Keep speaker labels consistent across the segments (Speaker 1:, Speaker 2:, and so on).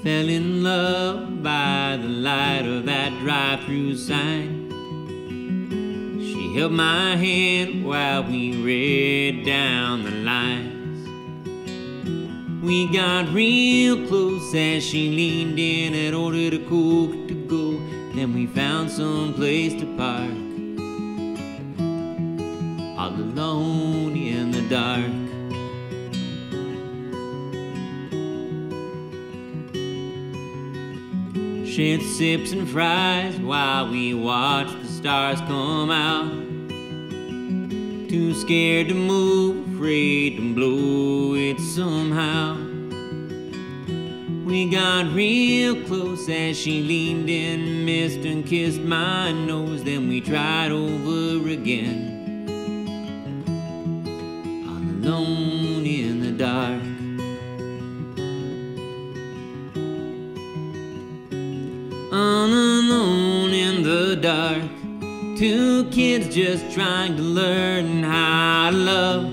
Speaker 1: fell in love by the light of that drive-through sign. She held my hand while we read down the lines. We got real close as she leaned in and ordered a Coke to go. Then we found some place to park, all alone in the dark. Shared sips and fries while we watched the stars come out. Too scared to move, afraid to blow it somehow. We got real close as she leaned in, missed and kissed my nose. Then we tried over again, all alone in the dark. All alone in the dark, two kids just trying to learn how to love.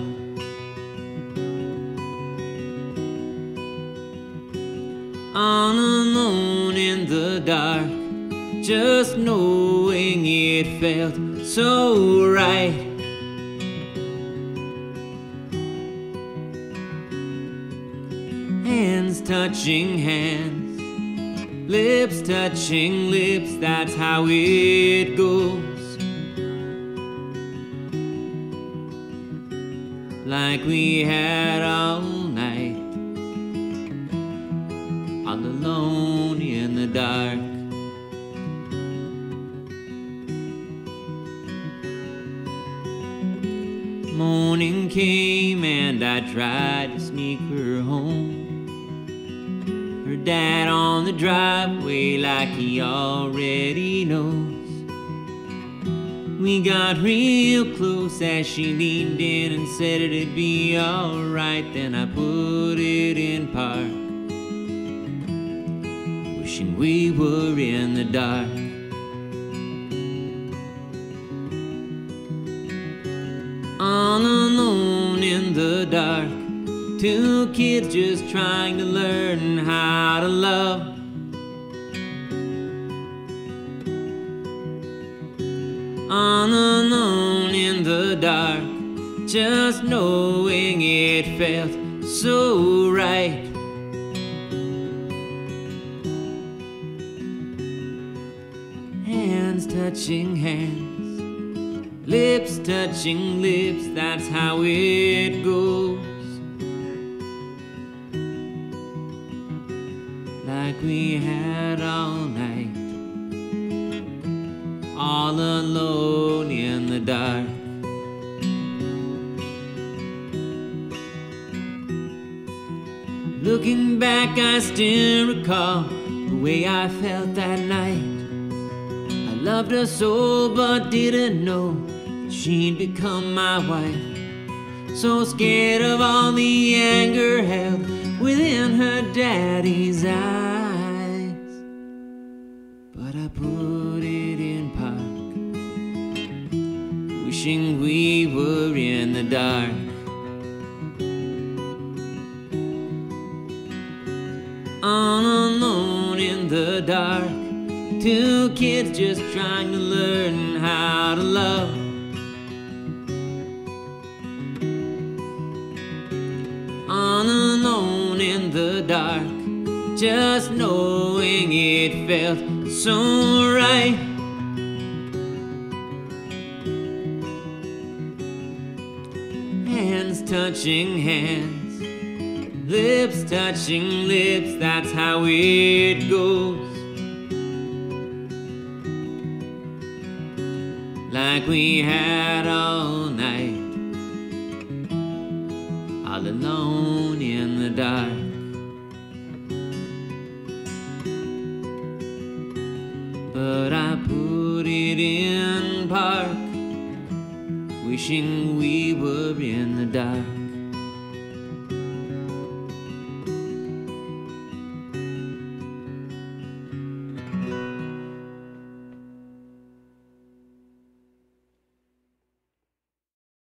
Speaker 1: All alone in the dark, just knowing it felt so right. Hands touching hands, lips touching lips, that's how it goes. Like we had all night, all alone in the dark. Morning came and I tried to sneak her home. Her dad on the driveway like he already knows. We got real close as she leaned in and said it'd be alright. Then I put it in park, wishing we were in the dark. All alone in the dark, two kids just trying to learn how to love. All alone in the dark, just knowing it felt so right. Hands touching hands, lips touching lips, that's how it goes. Like we had all night, all alone in the dark. Looking back, I still recall the way I felt that night. I loved her so, but didn't know that she'd become my wife. So scared of all the anger held within her daddy's eyes. But I put it in park, wishing we were in the dark. All alone in the dark, two kids just trying to learn how to love. All alone in the dark, just knowing it felt so right. Hands touching hands, lips touching lips, that's how it goes. Like we had all night, all alone in the dark. But I put it in park, wishing we were in the dark.